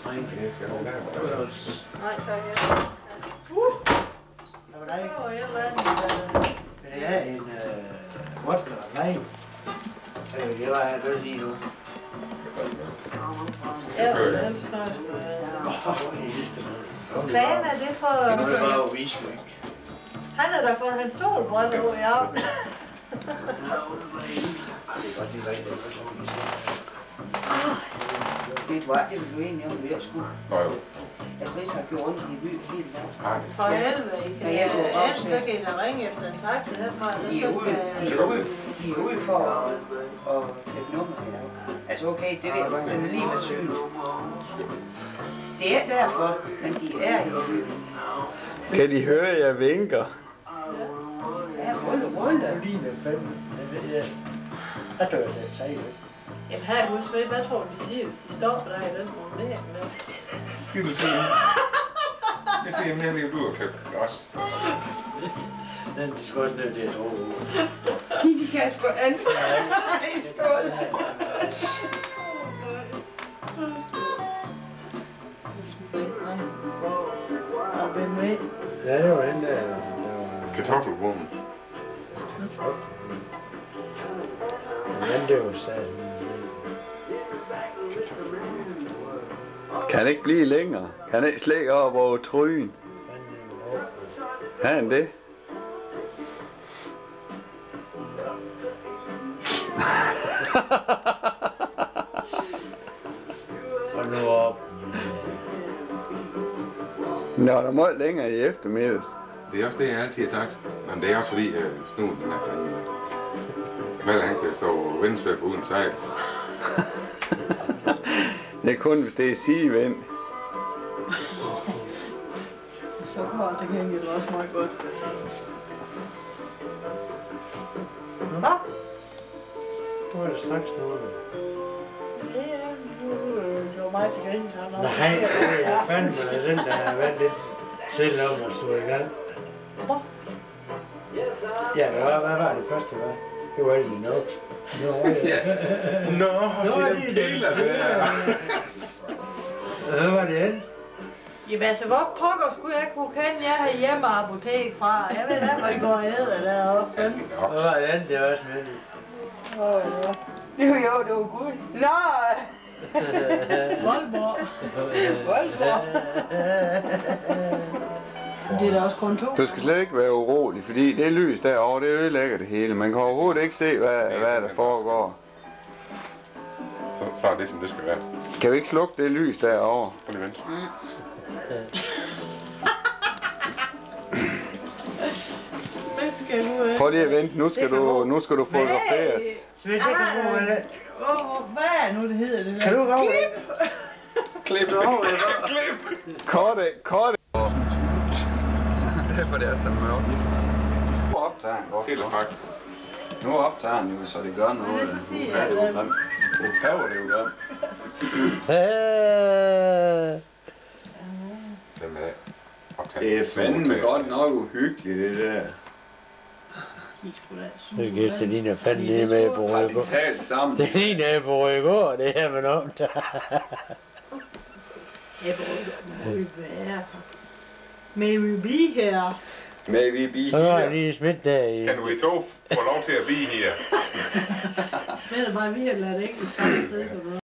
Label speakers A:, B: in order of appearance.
A: Nej, tak. Det er en vodka og vej. Det var jeg godt lige nu.
B: Ja, hvad er det for...
A: Det var jo whisky.
B: Han har da fået hans solbriller ud i aften.
A: Det er godt lige rigtigt.
C: Det var det, du egentlig om det skulle.
D: Nå jo.
C: Jeg skal har kørt rundt i byen hele dagen.
B: For helvede, I kan enten så kan I da ringe efter en taxa herfra,
C: De er ude for at lægge nummer i dag. Altså okay, det ved jeg godt, den er lige med sygt. Det er derfor, men de er i byen.
E: Kan de høre, at jeg vinker?
C: Ja, rulle.
A: Lige med fanden. Jeg dør det, sagde jeg.
B: Jamen her, husk med, hvad tror du, de siger, hvis de stopper der i den formulering med?
D: Kan du se? Jeg ser mere livet ud og købe græs.
A: Den er sgu også nødt til at tro.
C: De kan sgu ansætte. Nej, skål.
B: Og hvem med?
A: Ja, det var den der.
D: Kartoffelbrun.
A: Men det var sandt.
E: Kan han ikke blive længere? Kan han ikke slække op over trygen? Kan han det?
A: Og nu op.
E: Nå, der må længere i eftermiddags.
D: Det er også det, jeg altid har sagt. Men det er også fordi, snuden den er fandme. Vel, han kan stå og vindsurfe uden sejl.
E: Det er kun, hvis det er sidevind.
B: Så går det gengæld også meget godt. Hvad?
A: Nu er det straks noget.
B: Ja, det var meget til grin.
A: Nej, det er fandme den, der har været lidt selv om at stå i gang.
B: Hvad?
A: Ja, hvad var det første, var? Det var lige nok.
D: Nå, det er del af det her.
A: Hvad var det hen?
B: Jamen altså, hvor pokker skulle jeg kunne kende jer herhjemme og apotek fra? Jeg ved da, hvor I går og æder deroppe.
A: Hvad var det andet, det var også med det?
C: Jo, det var godt. Nå!
B: Voldborg.
C: Voldborg.
B: Det er da også kun to.
E: Du skal slet ikke være urolig, fordi det lys derovre, det ødelægger det hele. Man kan overhovedet ikke se, hvad der foregår.
D: Så er det, som det skal være.
E: Kan vi ikke slukke det lys derovre?
D: Prøv lige vent.
B: Hvad skal du...
E: Prøv lige at vente, nu skal du fotograferes.
A: Svend, det kan du med det.
B: Hvad er nu det hedder det der?
A: Kan du gå?
D: Klip! Klip!
E: Korte. Derfor det er så mørkt. Nu optager han godt.
D: Telefax.
E: Nu optager han jo, så det gør noget.
B: Men det så sige,
E: Nu er det jo
B: at,
E: grimt. Nu paver det jo grimt.
D: Hvem er det?
E: Det er fandme godt nok uhyggeligt, det der.
A: Det gik det ligner fandme lige med på
E: Har de
A: Rødgård.
E: talt sammen?
A: Det ligner på Rødgård, det her man om.
B: May we be here?
E: May we be
A: Så var jeg
E: here?
A: lige smidt der i.
D: Kan vi så få lov til at blive her?
B: Smidt mig virkelig, at det ikke er samme sted.